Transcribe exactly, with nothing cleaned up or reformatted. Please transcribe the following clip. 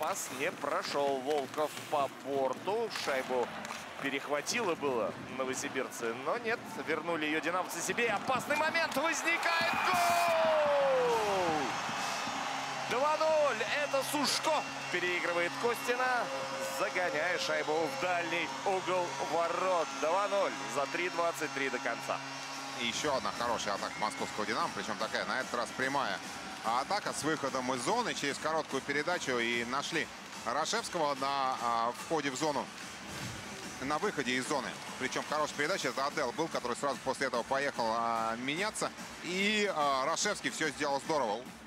пас не прошел. Волков по борту. Шайбу перехватило было новосибирцы, но нет. Вернули ее динамовцы себе. Опасный момент возникает. Гол! два ноль. Это Сушко переигрывает Костина, загоняя шайбу в дальний угол ворот. два ноль за три двадцать три до конца. И еще одна хорошая атака московского «Динамо», причем такая, на этот раз прямая атака с выходом из зоны через короткую передачу. И нашли Рашевского на а, входе в зону, на выходе из зоны. Причем хорошая передача, это Адел был, который сразу после этого поехал а, меняться. И а, Рашевский все сделал здорово.